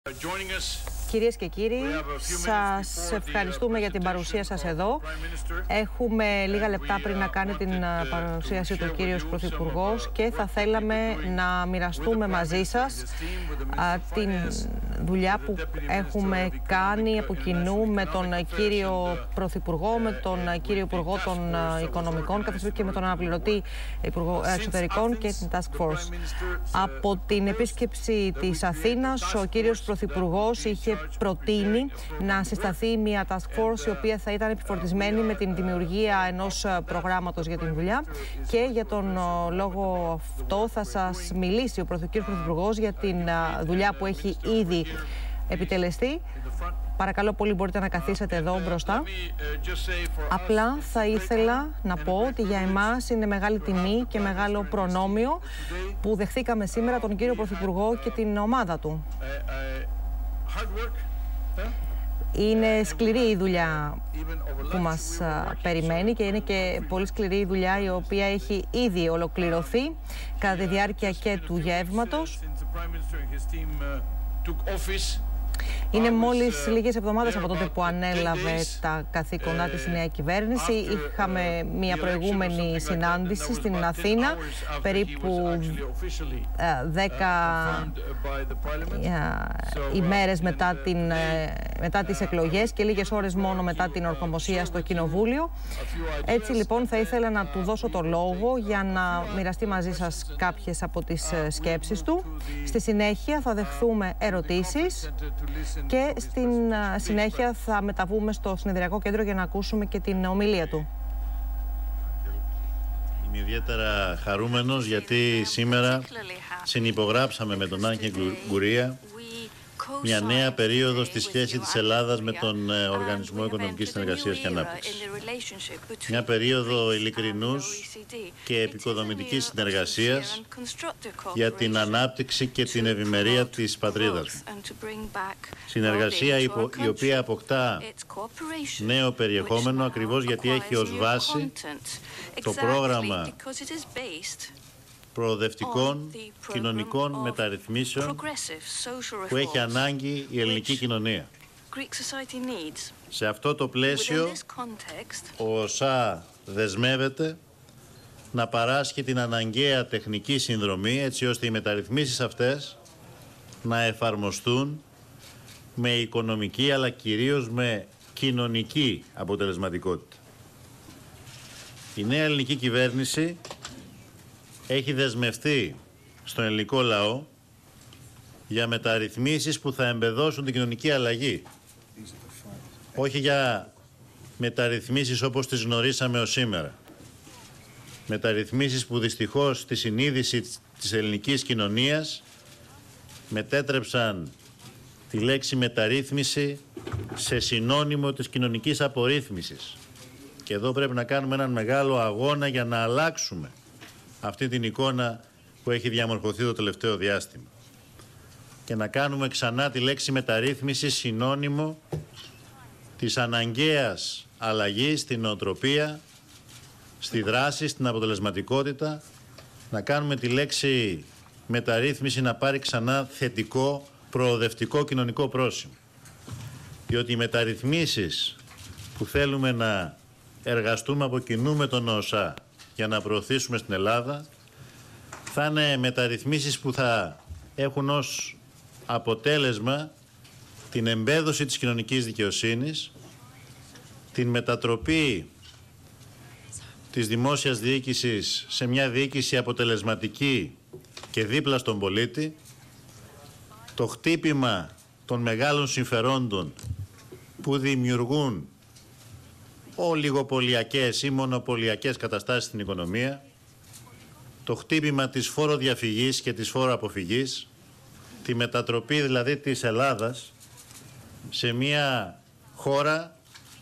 Κυρίες και κύριοι, σας ευχαριστούμε για την παρουσία σας εδώ. Έχουμε λίγα λεπτά πριν να κάνει την παρουσίαση του κύριος Πρωθυπουργός και θα θέλαμε να μοιραστούμε μαζί σας την δουλειά που έχουμε κάνει από κοινού με τον κύριο Πρωθυπουργό, με τον κύριο Υπουργό των Οικονομικών, καθώς και με τον αναπληρωτή Υπουργό Εξωτερικών και την Task Force. Από την επίσκεψη της Αθήνας, ο κύριος Πρωθυπουργός είχε προτείνει να συσταθεί μια Task Force η οποία θα ήταν επιφορτισμένη με την δημιουργία ενός προγράμματος για την δουλειά, και για τον λόγο αυτό θα σας μιλήσει ο κύριος Πρωθυπουργός για την δουλειά που έχει ήδη επιτελεστεί. Παρακαλώ πολύ, μπορείτε να καθίσετε εδώ μπροστά. Απλά θα ήθελα να πω ότι για εμάς είναι μεγάλη τιμή και μεγάλο προνόμιο που δεχθήκαμε σήμερα τον κύριο Πρωθυπουργό και την ομάδα του. Είναι σκληρή η δουλειά που μας περιμένει και είναι και πολύ σκληρή η δουλειά η οποία έχει ήδη ολοκληρωθεί κατά τη διάρκεια και του γεύματος. Είναι μόλις λίγες εβδομάδες από τότε που ανέλαβε τα καθήκοντά της η νέα κυβέρνηση. Είχαμε μια προηγούμενη συνάντηση στην Αθήνα, περίπου 10 ημέρες μετά τις εκλογές και λίγες ώρες μόνο μετά την ορκομοσία στο Κοινοβούλιο. Έτσι λοιπόν θα ήθελα να του δώσω το λόγο για να μοιραστεί μαζί σας κάποιες από τις σκέψεις του. Στη συνέχεια θα δεχθούμε ερωτήσεις και στην συνέχεια θα μεταβούμε στο συνεδριακό κέντρο για να ακούσουμε και την ομιλία του. Είμαι ιδιαίτερα χαρούμενος γιατί σήμερα συνυπογράψαμε με τον Άγγελ Γκουρία μια νέα περίοδο στη σχέση της Ελλάδας με τον Οργανισμό Οικονομικής Συνεργασίας και Ανάπτυξης. Μια περίοδο ειλικρινούς και επικοδομητικής συνεργασίας για την ανάπτυξη και την ευημερία της πατρίδας. Συνεργασία η οποία αποκτά νέο περιεχόμενο ακριβώς γιατί έχει ως βάση το πρόγραμμα προοδευτικών κοινωνικών μεταρρυθμίσεων που έχει ανάγκη η ελληνική κοινωνία. Σε αυτό το πλαίσιο, ο ΟΣΑ δεσμεύεται να παράσχει την αναγκαία τεχνική συνδρομή έτσι ώστε οι μεταρρυθμίσεις αυτές να εφαρμοστούν με οικονομική αλλά κυρίως με κοινωνική αποτελεσματικότητα. Η νέα ελληνική κυβέρνηση έχει δεσμευτεί στον ελληνικό λαό για μεταρρυθμίσεις που θα εμπεδώσουν την κοινωνική αλλαγή. Όχι για μεταρρυθμίσεις όπως τις γνωρίσαμε ως σήμερα. Μεταρρυθμίσεις που δυστυχώς στη συνείδηση της ελληνικής κοινωνίας μετέτρεψαν τη λέξη μεταρρύθμιση σε συνώνυμο της κοινωνικής απορρίθμισης. Και εδώ πρέπει να κάνουμε έναν μεγάλο αγώνα για να αλλάξουμε αυτή την εικόνα που έχει διαμορφωθεί το τελευταίο διάστημα και να κάνουμε ξανά τη λέξη μεταρρύθμιση συνώνυμο της αναγκαίας αλλαγής στην νοοτροπία, στη δράση, στην αποτελεσματικότητα, να κάνουμε τη λέξη μεταρρύθμιση να πάρει ξανά θετικό, προοδευτικό κοινωνικό πρόσημο. Διότι οι μεταρρυθμίσεις που θέλουμε να εργαστούμε από κοινού με τον ΟΣΑ για να προωθήσουμε στην Ελλάδα θα είναι μεταρρυθμίσεις που θα έχουν ως αποτέλεσμα την εμπέδωση της κοινωνικής δικαιοσύνης, την μετατροπή της δημόσιας διοίκησης σε μια διοίκηση αποτελεσματική και δίπλα στον πολίτη, το χτύπημα των μεγάλων συμφερόντων που δημιουργούν ολιγοπωλιακές ή μονοπωλιακές καταστάσεις στην οικονομία, το χτύπημα της φόροδιαφυγής και της φόροαποφυγής, τη μετατροπή δηλαδή της Ελλάδας σε μια χώρα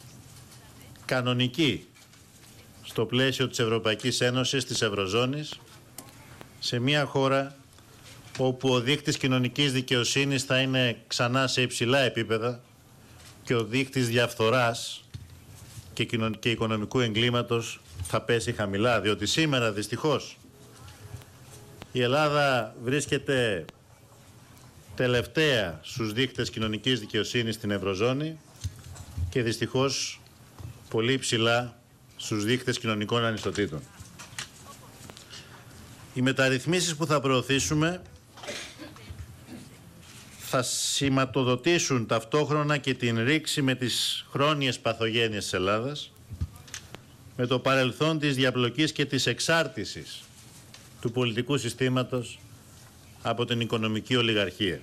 κανονική στο πλαίσιο της Ευρωπαϊκής Ένωσης, της Ευρωζώνης, σε μια χώρα όπου ο δείκτης κοινωνικής δικαιοσύνης θα είναι ξανά σε υψηλά επίπεδα και ο δείκτης διαφθοράς και οικονομικού εγκλήματος θα πέσει χαμηλά, διότι σήμερα δυστυχώς η Ελλάδα βρίσκεται τελευταία στους δείκτες κοινωνικής δικαιοσύνης στην Ευρωζώνη και δυστυχώς πολύ ψηλά στους δείκτες κοινωνικών ανισοτήτων. Οι μεταρρυθμίσεις που θα προωθήσουμε θα σηματοδοτήσουν ταυτόχρονα και την ρήξη με τις χρόνιες παθογένειες της Ελλάδας, με το παρελθόν της διαπλοκής και της εξάρτησης του πολιτικού συστήματος από την οικονομική ολιγαρχία.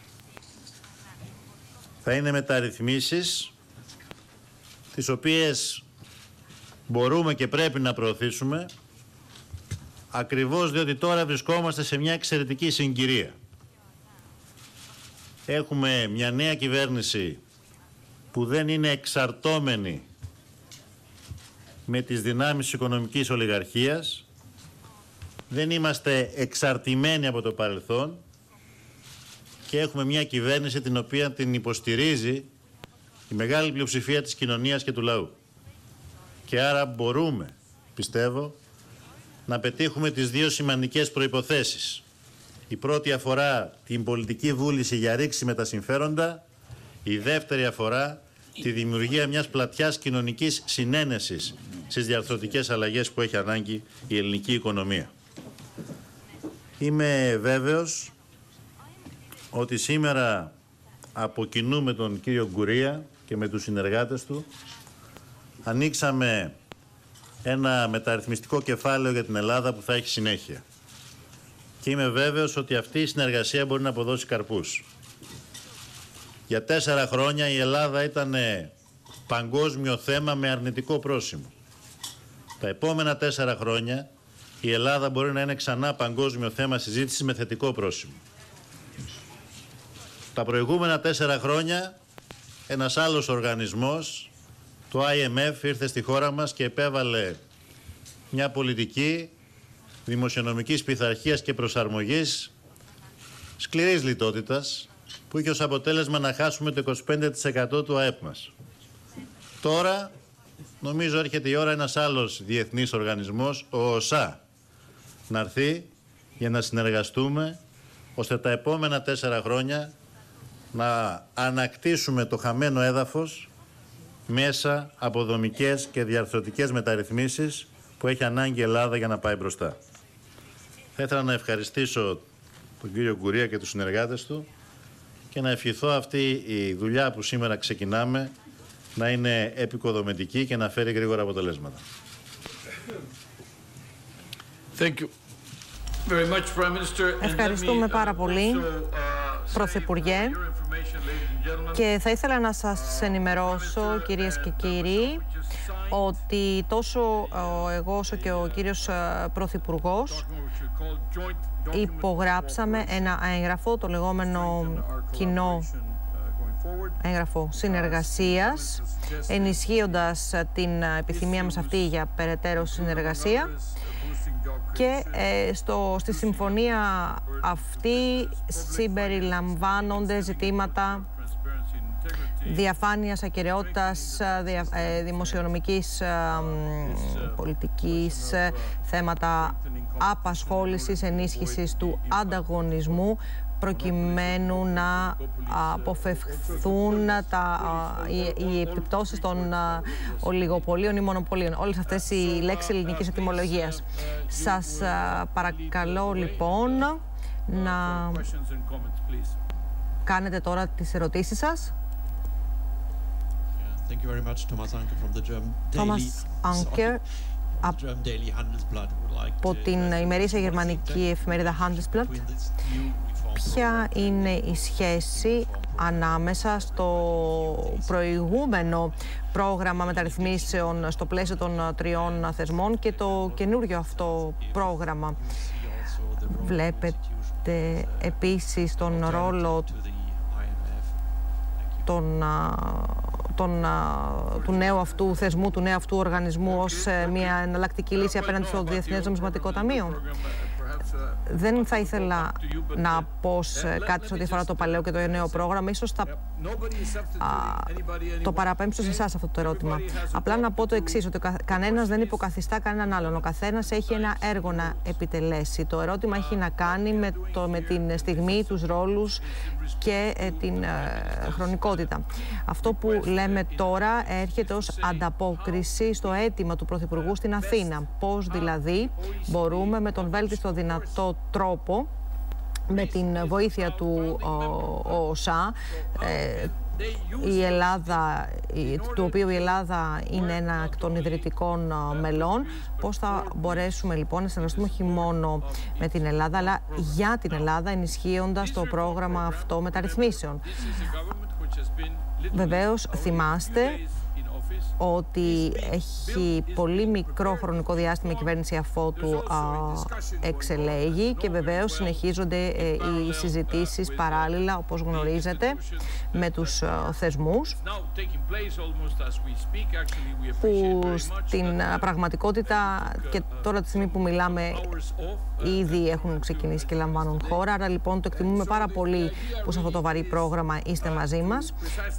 Θα είναι μεταρρυθμίσεις τις οποίες μπορούμε και πρέπει να προωθήσουμε ακριβώς διότι τώρα βρισκόμαστε σε μια εξαιρετική συγκυρία. Έχουμε μια νέα κυβέρνηση που δεν είναι εξαρτώμενη με τις δυνάμεις της οικονομικής ολιγαρχίας. Δεν είμαστε εξαρτημένοι από το παρελθόν και έχουμε μια κυβέρνηση την οποία την υποστηρίζει η μεγάλη πλειοψηφία της κοινωνίας και του λαού. Και άρα μπορούμε, πιστεύω, να πετύχουμε τις δύο σημαντικές προϋποθέσεις. Η πρώτη αφορά την πολιτική βούληση για ρήξη με τα συμφέροντα, η δεύτερη αφορά τη δημιουργία μιας πλατιάς κοινωνικής συνένεσης στις διαρθρωτικές αλλαγές που έχει ανάγκη η ελληνική οικονομία. Είμαι βέβαιος ότι σήμερα από κοινού με τον κύριο Γκουρία και με τους συνεργάτες του ανοίξαμε ένα μεταρρυθμιστικό κεφάλαιο για την Ελλάδα που θα έχει συνέχεια. Και είμαι βέβαιος ότι αυτή η συνεργασία μπορεί να αποδώσει καρπούς. Για 4 χρόνια η Ελλάδα ήταν παγκόσμιο θέμα με αρνητικό πρόσημο. Τα επόμενα 4 χρόνια η Ελλάδα μπορεί να είναι ξανά παγκόσμιο θέμα συζήτησης με θετικό πρόσημο. Τα προηγούμενα 4 χρόνια ένας άλλος οργανισμός, το IMF, ήρθε στη χώρα μας και επέβαλε μια πολιτική δημοσιονομικής πειθαρχίας και προσαρμογής σκληρής λιτότητας που είχε ως αποτέλεσμα να χάσουμε το 25% του ΑΕΠ μας. Τώρα νομίζω έρχεται η ώρα ένας άλλος διεθνής οργανισμός, ο ΟΣΑ, να έρθει για να συνεργαστούμε ώστε τα επόμενα 4 χρόνια να ανακτήσουμε το χαμένο έδαφος μέσα από δομικές και διαρθρωτικές μεταρρυθμίσεις που έχει ανάγκη η Ελλάδα για να πάει μπροστά. Θα ήθελα να ευχαριστήσω τον κύριο Γκουρία και τους συνεργάτες του και να ευχηθώ αυτή η δουλειά που σήμερα ξεκινάμε να είναι επικοδομητική και να φέρει γρήγορα αποτελέσματα. Thank you very much, Prime Minister. Ευχαριστούμε πάρα πολύ, Πρωθυπουργέ. Και θα ήθελα να σας ενημερώσω, κυρίες και κύριοι, ότι τόσο εγώ όσο και ο κύριος Πρωθυπουργός υπογράψαμε ένα έγγραφο, το λεγόμενο κοινό έγγραφο συνεργασίας, ενισχύοντας την επιθυμία μας αυτή για περαιτέρω συνεργασία. Και στη συμφωνία αυτή συμπεριλαμβάνονται ζητήματα διαφάνειας, ακεραιότητας, δημοσιονομικής πολιτικής, θέματα απασχόλησης, ενίσχυσης του ανταγωνισμού, προκειμένου να αποφευχθούν οι επιπτώσεις των ολιγοπολίων ή μονοπωλίων. Όλες αυτές οι λέξεις ελληνικής ετυμολογίας. Σας παρακαλώ λοιπόν να κάνετε τώρα τις ερωτήσεις σας. Thomas Anker από την ημερήσια γερμανική εφημερίδα Handelsblatt. Ποια είναι η σχέση ανάμεσα στο προηγούμενο πρόγραμμα μεταρρυθμίσεων στο πλαίσιο των 3 θεσμών και το καινούριο αυτό πρόγραμμα? Βλέπετε επίσης τον ρόλο του νέου αυτού θεσμού, του νέου αυτού οργανισμού ως μια εναλλακτική λύση απέναντι στο Διεθνές Νομισματικό Ταμείο? Δεν θα ήθελα να πω κάτι σε ό,τι αφορά το παλαιό και το νέο πρόγραμμα. Ίσως θα το παραπέμψω σε εσάς αυτό το ερώτημα. Απλά να πω το εξής, ότι κανένας δεν υποκαθιστά κανέναν άλλον. Ο καθένας έχει ένα έργο να επιτελέσει. Το ερώτημα έχει να κάνει με την στιγμή, τους ρόλους και την χρονικότητα. Αυτό που λέμε τώρα έρχεται ως ανταπόκριση στο αίτημα του Πρωθυπουργού στην Αθήνα. Πώς δηλαδή μπορούμε με τον βέλτιστο δυνατό τρόπο, με την βοήθεια του ΟΣΑ, η Ελλάδα, του οποίου η Ελλάδα είναι ένα εκ των ιδρυτικών μελών, πώς θα μπορέσουμε λοιπόν να συνεργαστούμε όχι μόνο με την Ελλάδα, αλλά για την Ελλάδα, ενισχύοντας το πρόγραμμα αυτό μεταρρυθμίσεων. Βεβαίως θυμάστε ότι έχει πολύ μικρό χρονικό διάστημα η κυβέρνηση αφότου εξελέγει και βεβαίως συνεχίζονται οι συζητήσεις παράλληλα, όπως γνωρίζετε, με τους θεσμούς, που στην πραγματικότητα και τώρα τη στιγμή που μιλάμε ήδη έχουν ξεκινήσει και λαμβάνουν χώρα. Άρα λοιπόν το εκτιμούμε πάρα πολύ που σε αυτό το βαρύ πρόγραμμα είστε μαζί μας.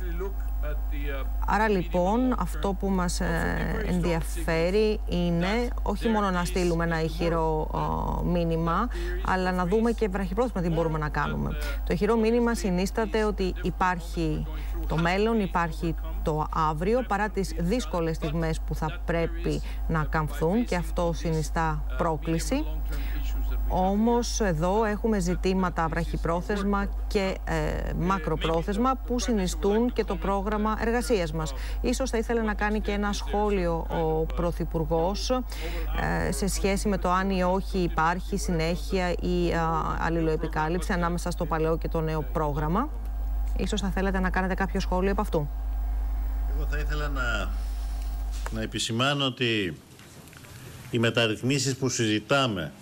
Άρα λοιπόν αυτό που μας ενδιαφέρει είναι όχι μόνο να στείλουμε ένα ηχηρό μήνυμα, αλλά να δούμε και βραχυπρόθεσμα τι μπορούμε να κάνουμε. Το ηχηρό μήνυμα συνίσταται ότι υπάρχει το μέλλον, υπάρχει το αύριο, παρά τις δύσκολες στιγμές που θα πρέπει να καμφθούν, και αυτό συνιστά πρόκληση. Όμως εδώ έχουμε ζητήματα βραχυπρόθεσμα και μακροπρόθεσμα που συνιστούν και το πρόγραμμα εργασίας μας. Ίσως θα ήθελε να κάνει και ένα σχόλιο ο Πρωθυπουργός σε σχέση με το αν ή όχι υπάρχει συνέχεια ή αλληλοεπικάλυψη ανάμεσα στο παλαιό και το νέο πρόγραμμα. Ίσως θα θέλετε να κάνετε κάποιο σχόλιο από αυτού. Εγώ θα ήθελα να επισημάνω ότι οι μεταρρυθμίσεις που συζητάμε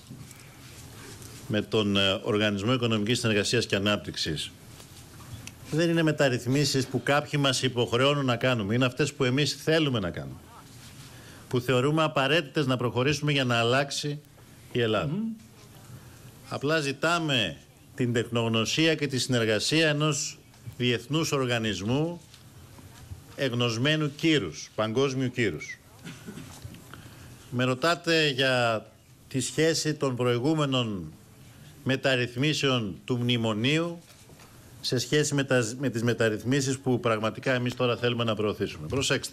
με τον Οργανισμό Οικονομικής Συνεργασίας και Ανάπτυξης δεν είναι μεταρρυθμίσεις που κάποιοι μας υποχρεώνουν να κάνουμε. Είναι αυτές που εμείς θέλουμε να κάνουμε, που θεωρούμε απαραίτητες να προχωρήσουμε για να αλλάξει η Ελλάδα. Απλά ζητάμε την τεχνογνωσία και τη συνεργασία ενός διεθνούς οργανισμού εγνωσμένου κύρους, παγκόσμιου κύρους. Με ρωτάτε για τη σχέση των προηγούμενων μεταρρυθμίσεων του μνημονίου σε σχέση με τις μεταρρυθμίσεις που πραγματικά εμείς τώρα θέλουμε να προωθήσουμε. Προσέξτε.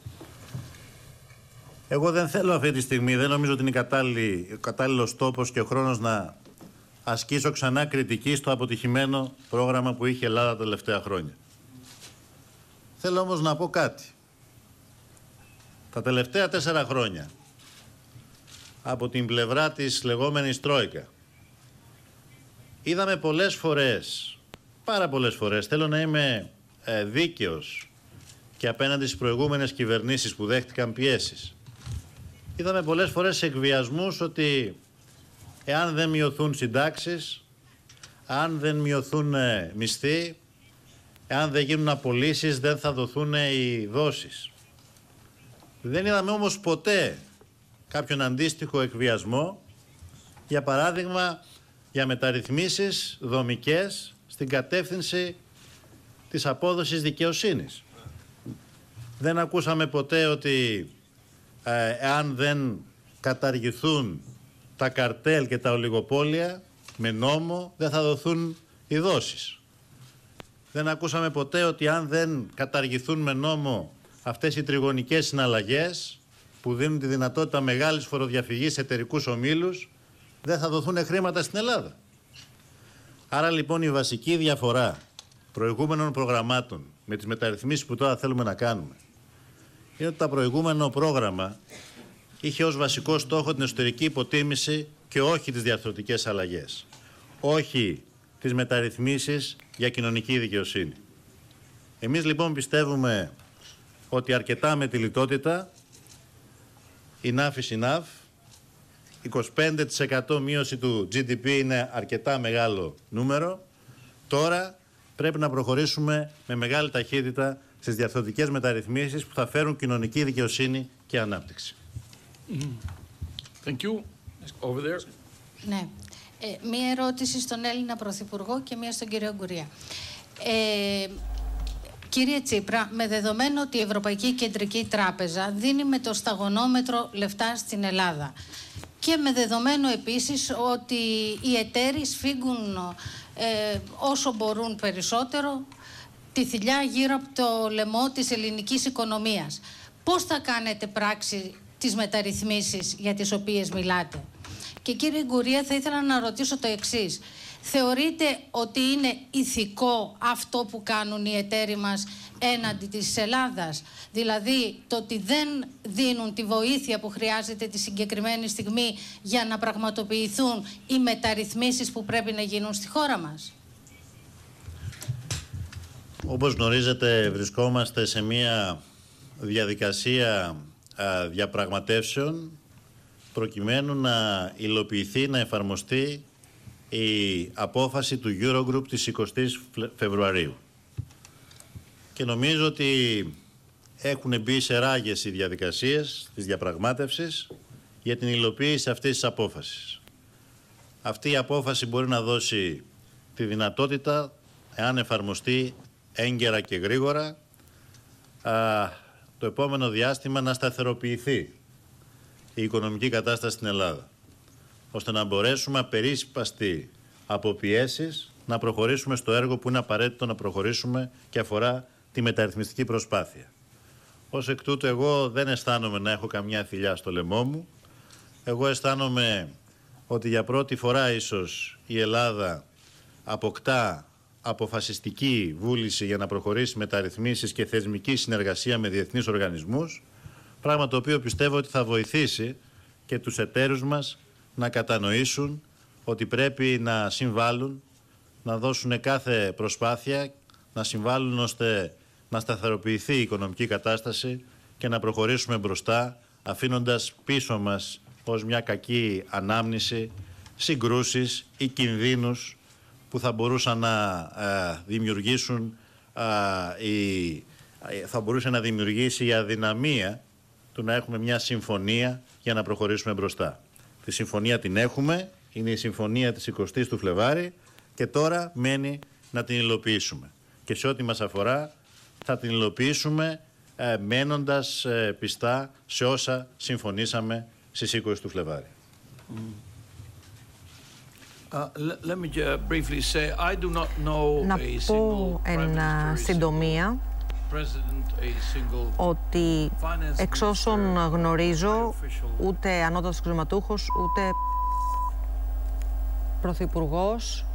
Εγώ δεν θέλω αυτή τη στιγμή, δεν νομίζω ότι είναι κατάλληλος τόπος και ο χρόνος να ασκήσω ξανά κριτική στο αποτυχημένο πρόγραμμα που είχε η Ελλάδα τα τελευταία χρόνια. Θέλω όμως να πω κάτι. Τα τελευταία 4 χρόνια, από την πλευρά της λεγόμενης Τρόικα, είδαμε πολλές φορές, πάρα πολλές φορές, θέλω να είμαι δίκαιος και απέναντι στις προηγούμενες κυβερνήσεις που δέχτηκαν πιέσεις. Είδαμε πολλές φορές εκβιασμούς ότι εάν δεν μειωθούν συντάξεις, αν δεν μειωθούν μισθοί, εάν δεν γίνουν απολύσεις, δεν θα δοθούν οι δόσεις. Δεν είδαμε όμως ποτέ κάποιον αντίστοιχο εκβιασμό, για παράδειγμα, για μεταρρυθμίσεις δομικές στην κατεύθυνση της απόδοσης δικαιοσύνης. Δεν ακούσαμε ποτέ ότι εάν δεν καταργηθούν τα καρτέλ και τα ολιγοπόλια με νόμο, δεν θα δοθούν οι δόσεις. Δεν ακούσαμε ποτέ ότι αν δεν καταργηθούν με νόμο αυτές οι τριγωνικές συναλλαγές που δίνουν τη δυνατότητα μεγάλης φοροδιαφυγής σε εταιρικούς ομίλους, δεν θα δοθούν χρήματα στην Ελλάδα. Άρα λοιπόν η βασική διαφορά προηγούμενων προγραμμάτων με τις μεταρρυθμίσεις που τώρα θέλουμε να κάνουμε είναι ότι το προηγούμενο πρόγραμμα είχε ως βασικό στόχο την εσωτερική υποτίμηση και όχι τις διαρθρωτικές αλλαγές. Όχι τις μεταρρυθμίσεις για κοινωνική δικαιοσύνη. Εμείς λοιπόν πιστεύουμε ότι αρκετά με τη λιτότητα, enough is enough, 25% μείωση του GDP είναι αρκετά μεγάλο νούμερο. Τώρα πρέπει να προχωρήσουμε με μεγάλη ταχύτητα στις διαρθρωτικές μεταρρυθμίσεις που θα φέρουν κοινωνική δικαιοσύνη και ανάπτυξη. Thank you. Over there. Ναι. Μία ερώτηση στον Έλληνα Πρωθυπουργό και μία στον κύριο Γκουρία. Κύριε Τσίπρα, με δεδομένο ότι η Ευρωπαϊκή Κεντρική Τράπεζα δίνει με το σταγονόμετρο λεφτά στην Ελλάδα και με δεδομένο επίσης ότι οι εταίροι σφίγγουν όσο μπορούν περισσότερο τη θηλιά γύρω από το λαιμό της ελληνικής οικονομίας, πώς θα κάνετε πράξη τις μεταρρυθμίσεις για τις οποίες μιλάτε? Και κύριε Γκουρία, θα ήθελα να ρωτήσω το εξής. Θεωρείτε ότι είναι ηθικό αυτό που κάνουν οι εταίροι μας έναντι της Ελλάδας? Δηλαδή το ότι δεν δίνουν τη βοήθεια που χρειάζεται τη συγκεκριμένη στιγμή για να πραγματοποιηθούν οι μεταρρυθμίσεις που πρέπει να γίνουν στη χώρα μας? Όπως γνωρίζετε, βρισκόμαστε σε μια διαδικασία διαπραγματεύσεων προκειμένου να υλοποιηθεί, να εφαρμοστεί η απόφαση του Eurogroup της 20ης Φεβρουαρίου. Και νομίζω ότι έχουν μπει σε ράγες οι διαδικασίες της διαπραγμάτευσης για την υλοποίηση αυτής της απόφασης. Αυτή η απόφαση μπορεί να δώσει τη δυνατότητα, εάν εφαρμοστεί έγκαιρα και γρήγορα, το επόμενο διάστημα να σταθεροποιηθεί η οικονομική κατάσταση στην Ελλάδα, ώστε να μπορέσουμε απερίσπαστοι από πιέσεις να προχωρήσουμε στο έργο που είναι απαραίτητο να προχωρήσουμε και αφορά τη μεταρρυθμιστική προσπάθεια. Ως εκ τούτου, εγώ δεν αισθάνομαι να έχω καμιά θηλιά στο λαιμό μου. Εγώ αισθάνομαι ότι για πρώτη φορά ίσως η Ελλάδα αποκτά αποφασιστική βούληση για να προχωρήσει μεταρρυθμίσεις και θεσμική συνεργασία με διεθνείς οργανισμούς, πράγμα το οποίο πιστεύω ότι θα βοηθήσει και τους εταίρους μας να κατανοήσουν ότι πρέπει να συμβάλλουν, να δώσουν κάθε προσπάθεια, να συμβάλλουν ώστε να σταθεροποιηθεί η οικονομική κατάσταση και να προχωρήσουμε μπροστά, αφήνοντας πίσω μας ως μια κακή ανάμνηση συγκρούσεις ή κινδύνους που θα μπορούσαν να δημιουργήσουν θα μπορούσε να δημιουργήσει η αδυναμία του να έχουμε μια συμφωνία για να προχωρήσουμε μπροστά. Τη συμφωνία την έχουμε, είναι η συμφωνία της 20ης του Φλεβάρη και τώρα μένει να την υλοποιήσουμε. Και σε ό,τι μας αφορά θα την υλοποιήσουμε μένοντας πιστά σε όσα συμφωνήσαμε στις 20 του Φλεβάρη. Να πω εν συντομία ότι εξ όσων γνωρίζω ούτε ανώτατος αξιωματούχος ούτε πρωθυπουργός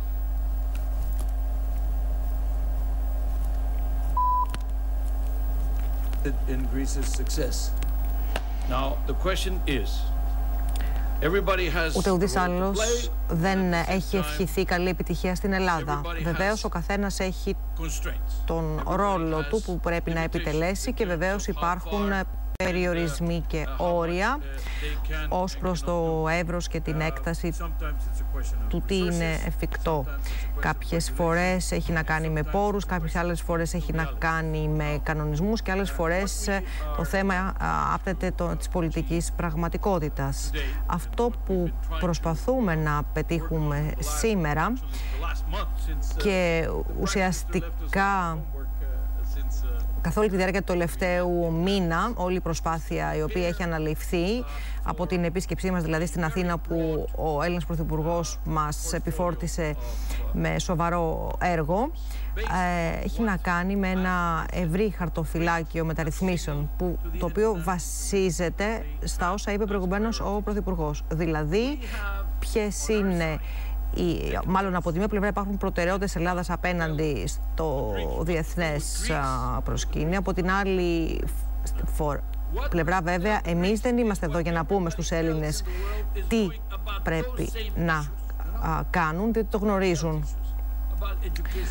ούτε ουδής άλλος δεν έχει ευχηθεί καλή επιτυχία στην Ελλάδα. Βεβαίως ο καθένας έχει τον ρόλο του που πρέπει να επιτελέσει και βεβαίως υπάρχουν περιορισμοί και όρια ως προς το εύρος και την έκταση του τι είναι εφικτό. Κάποιες φορές έχει να κάνει με πόρους, κάποιες άλλες φορές έχει να κάνει με κανονισμούς και άλλες φορές το θέμα άπτεται της πολιτικής πραγματικότητας. Αυτό που προσπαθούμε να πετύχουμε σήμερα και ουσιαστικά καθ' όλη τη διάρκεια του τελευταίου μήνα, όλη η προσπάθεια η οποία έχει αναλυφθεί από την επίσκεψή μας δηλαδή στην Αθήνα, που ο Έλληνας Πρωθυπουργός μας επιφόρτησε με σοβαρό έργο, έχει να κάνει με ένα ευρύ χαρτοφυλάκιο μεταρρυθμίσεων, το οποίο βασίζεται στα όσα είπε προηγουμένως ο Πρωθυπουργός. Δηλαδή, ποιες είναι μάλλον από τη μία πλευρά υπάρχουν προτεραιότητες Ελλάδας απέναντι στο διεθνές προσκήνιο. Από την άλλη πλευρά βέβαια εμείς δεν είμαστε εδώ για να πούμε στους Έλληνες τι πρέπει να κάνουν, διότι το γνωρίζουν.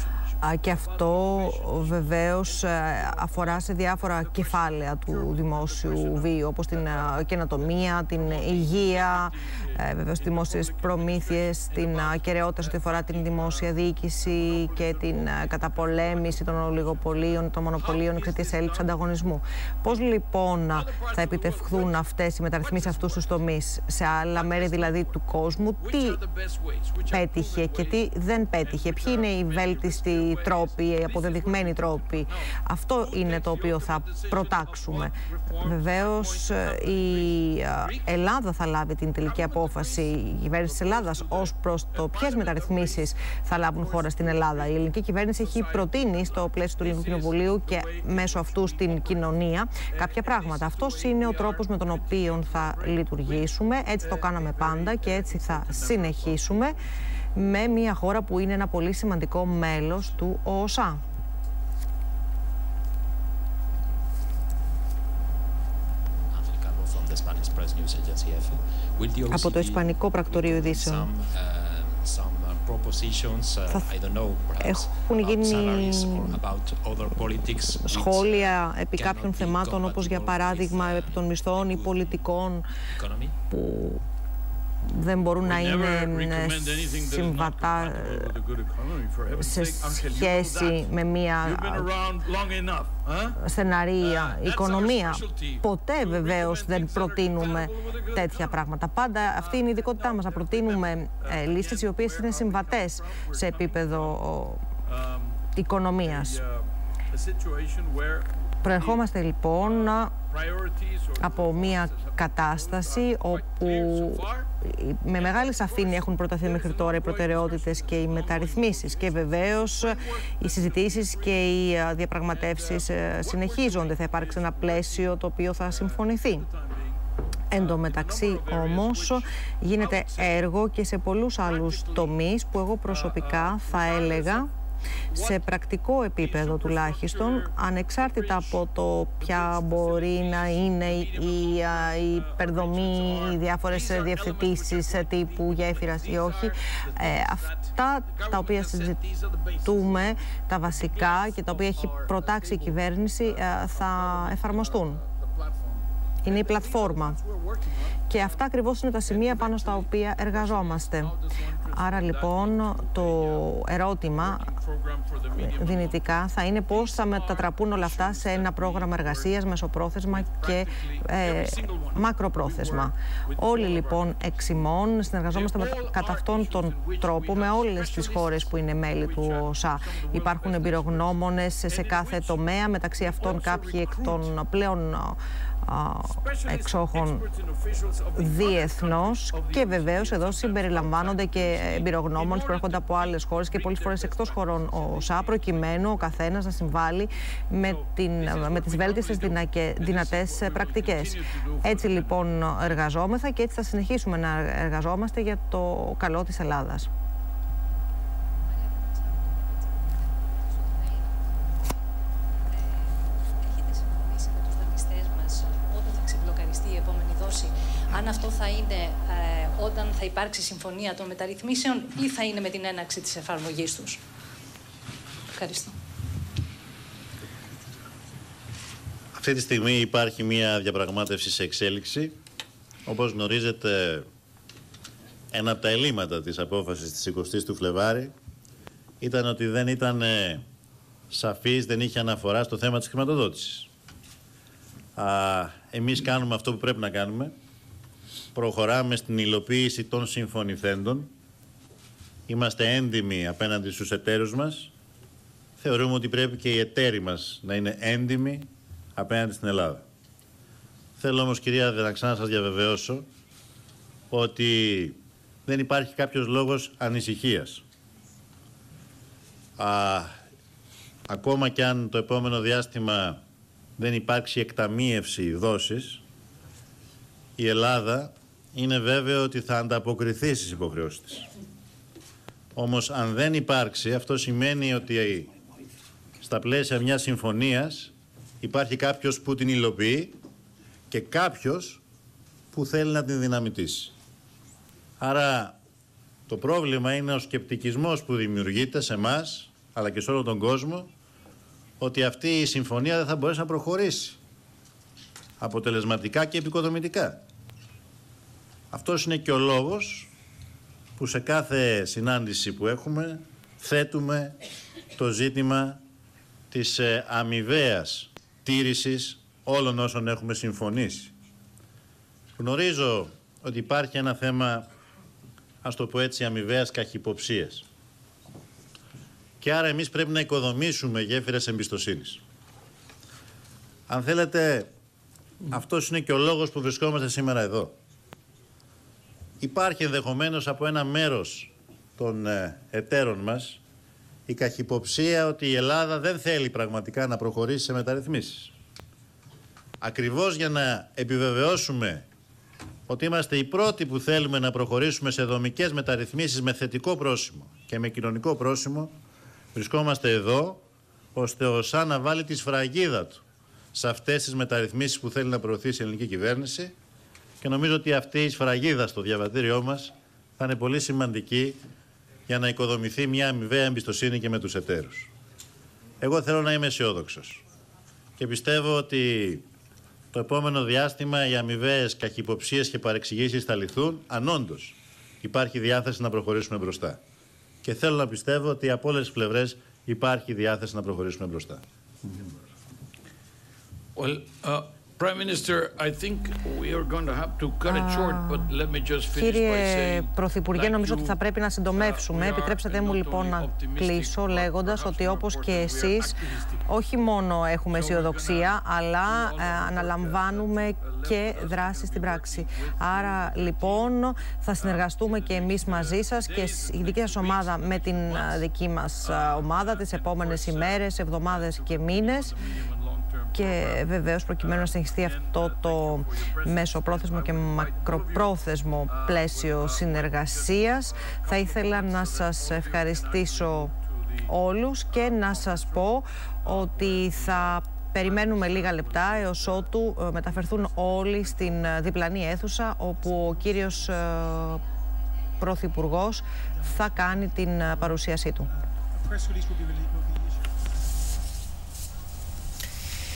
Και αυτό βεβαίως αφορά σε διάφορα κεφάλαια του δημόσιου βίου, όπως την καινοτομία, την υγεία, βεβαίως δημόσιες προμήθειες, την ακεραιότητα σε ό,τι αφορά την δημόσια διοίκηση και την καταπολέμηση των ολιγοπολίων, των μονοπωλίων εξαιτίας έλλειψης ανταγωνισμού. Πώς λοιπόν θα επιτευχθούν αυτές οι μεταρρυθμίσεις σε αυτούς τους τομείς, σε άλλα μέρη δηλαδή του κόσμου, τι πέτυχε και τι δεν πέτυχε, ποιοι είναι οι βέλτιστοι τρόποι, οι αποδεδειγμένοι τρόποι. Αυτό είναι το οποίο θα προτάξουμε. Βεβαίως η Ελλάδα θα λάβει την τελική απόφαση, η κυβέρνηση της Ελλάδας, ως προς το ποιες μεταρρυθμίσεις θα λάβουν χώρα στην Ελλάδα. Η ελληνική κυβέρνηση έχει προτείνει στο πλαίσιο του Ελληνικού Κοινοβουλίου και μέσω αυτού στην κοινωνία κάποια πράγματα. Αυτός είναι ο τρόπος με τον οποίο θα λειτουργήσουμε. Έτσι το κάναμε πάντα και έτσι θα συνεχίσουμε με μια χώρα που είναι ένα πολύ σημαντικό μέλος του ΟΟΣΑ. Από το Ισπανικό Πρακτορείο Ειδήσεων. Έχουν γίνει σχόλια επί κάποιων θεμάτων, όπως για παράδειγμα επί των μισθών ή πολιτικών που δεν μπορούν να είναι συμβατά σε σχέση με μια στεναρή οικονομία. Ποτέ βεβαίως δεν προτείνουμε τέτοια πράγματα. Πάντα αυτή είναι η ειδικότητά μας, να προτείνουμε λύσεις οι οποίες είναι συμβατές σε επίπεδο οικονομίας. Προερχόμαστε λοιπόν από μια κατάσταση όπου με μεγάλη σαφήνεια έχουν προταθεί μέχρι τώρα οι προτεραιότητες και οι μεταρρυθμίσεις και βεβαίως οι συζητήσεις και οι διαπραγματεύσεις συνεχίζονται. Θα υπάρξει ένα πλαίσιο το οποίο θα συμφωνηθεί. Εν τω μεταξύ όμως γίνεται έργο και σε πολλούς άλλους τομείς που εγώ προσωπικά θα έλεγα σε πρακτικό επίπεδο τουλάχιστον, ανεξάρτητα από το ποια μπορεί να είναι η υπερδομή, οι διάφορες διευθετήσεις τύπου γέφυρας ή όχι, αυτά τα οποία συζητούμε, τα βασικά και τα οποία έχει προτάξει η κυβέρνηση, θα εφαρμοστούν. Είναι η πλατφόρμα. Και αυτά ακριβώς είναι τα σημεία πάνω στα οποία εργαζόμαστε. Άρα λοιπόν το ερώτημα δυνητικά θα είναι πώς θα μετατραπούν όλα αυτά σε ένα πρόγραμμα εργασίας, μεσοπρόθεσμα και μακροπρόθεσμα. Όλοι λοιπόν εξ ημών συνεργαζόμαστε κατά αυτόν τον τρόπο με όλες τις χώρες που είναι μέλη του ΟΣΑ. Υπάρχουν εμπειρογνώμονες σε κάθε τομέα, μεταξύ αυτών κάποιοι εκ των πλέον εξόχων διεθνώς και βεβαίως εδώ συμπεριλαμβάνονται και εμπειρογνώμονες που έρχονται από άλλες χώρες και πολλές φορές εκτός χωρών ΟΣΑ, προκειμένου ο καθένας να συμβάλλει με τις βέλτιστες δυνατές πρακτικές. Έτσι λοιπόν εργαζόμεθα και έτσι θα συνεχίσουμε να εργαζόμαστε για το καλό της Ελλάδας. Αν αυτό θα είναι όταν θα υπάρξει συμφωνία των μεταρρυθμίσεων ή θα είναι με την έναρξη της εφαρμογής τους. Ευχαριστώ. Αυτή τη στιγμή υπάρχει μια διαπραγμάτευση σε εξέλιξη. Όπως γνωρίζετε, ένα από τα ελλείμματα της απόφασης της 20ης του Φλεβάρη ήταν ότι δεν ήταν σαφής, δεν είχε αναφορά στο θέμα της χρηματοδότησης. Εμείς κάνουμε αυτό που πρέπει να κάνουμε. Προχωράμε στην υλοποίηση των συμφωνηθέντων. Είμαστε έντιμοι απέναντι στους εταίρους μας. Θεωρούμε ότι πρέπει και οι εταίροι μας να είναι έντιμοι απέναντι στην Ελλάδα. Θέλω όμως, κυρία, να ξανά σας διαβεβαιώσω ότι δεν υπάρχει κάποιος λόγος ανησυχίας. Ακόμα κι αν το επόμενο διάστημα δεν υπάρξει εκταμείευση δόσης, η Ελλάδα είναι βέβαιο ότι θα ανταποκριθεί στις υποχρεώσεις της. Όμως αν δεν υπάρξει, αυτό σημαίνει ότι στα πλαίσια μιας συμφωνίας υπάρχει κάποιος που την υλοποιεί και κάποιος που θέλει να την δυναμητήσει. Άρα το πρόβλημα είναι ο σκεπτικισμός που δημιουργείται σε εμάς αλλά και σε όλο τον κόσμο, ότι αυτή η συμφωνία δεν θα μπορέσει να προχωρήσει αποτελεσματικά και επικοδομητικά. Αυτός είναι και ο λόγος που σε κάθε συνάντηση που έχουμε θέτουμε το ζήτημα της αμοιβαίας τήρησης όλων όσων έχουμε συμφωνήσει. Γνωρίζω ότι υπάρχει ένα θέμα, ας το πω έτσι, αμοιβαίας καχυποψίας. Και άρα εμείς πρέπει να οικοδομήσουμε γέφυρες εμπιστοσύνης. Αν θέλετε, αυτός είναι και ο λόγος που βρισκόμαστε σήμερα εδώ. Υπάρχει ενδεχομένως από ένα μέρος των εταίρων μας η καχυποψία ότι η Ελλάδα δεν θέλει πραγματικά να προχωρήσει σε μεταρρυθμίσεις. Ακριβώς για να επιβεβαιώσουμε ότι είμαστε οι πρώτοι που θέλουμε να προχωρήσουμε σε δομικές μεταρρυθμίσεις με θετικό πρόσημο και με κοινωνικό πρόσημο, βρισκόμαστε εδώ ώστε ο ΩΣΑ να βάλει τη σφραγίδα του σε αυτές τις μεταρρυθμίσεις που θέλει να προωθήσει η ελληνική κυβέρνηση, και νομίζω ότι αυτή η σφραγίδα στο διαβατήριό μας θα είναι πολύ σημαντική για να οικοδομηθεί μια αμοιβαία εμπιστοσύνη και με τους εταίρους. Εγώ θέλω να είμαι αισιόδοξος και πιστεύω ότι το επόμενο διάστημα οι αμοιβαίες καχυποψίες και παρεξηγήσεις θα λυθούν, αν όντως υπάρχει διάθεση να προχωρήσουμε μπροστά. Και θέλω να πιστεύω ότι από όλες τις πλευρές υπάρχει διάθεση να προχωρήσουμε μπροστά. Well, Prime Minister, I think we are going to have to cut it short, but let me just finish by Κύριε saying, Πρωθυπουργέ, νομίζω ότι θα πρέπει να συντομεύσουμε. Επιτρέψτε μου λοιπόν να κλείσω λέγοντας ότι όπως και εσείς, όχι μόνο έχουμε αισιοδοξία, αλλά αναλαμβάνουμε και δράση στην πράξη. Άρα λοιπόν θα συνεργαστούμε και εμείς μαζί σας και η δική σας ομάδα με την δική μας ομάδα τις επόμενες ημέρες, εβδομάδες και μήνες. Και βεβαίως προκειμένου να συνεχιστεί αυτό το μεσοπρόθεσμο και μακροπρόθεσμο πλαίσιο συνεργασίας, θα ήθελα να σας ευχαριστήσω όλους και να σας πω ότι θα περιμένουμε λίγα λεπτά έως ότου μεταφερθούν όλοι στην διπλανή αίθουσα, όπου ο κύριος Πρωθυπουργός θα κάνει την παρουσίασή του.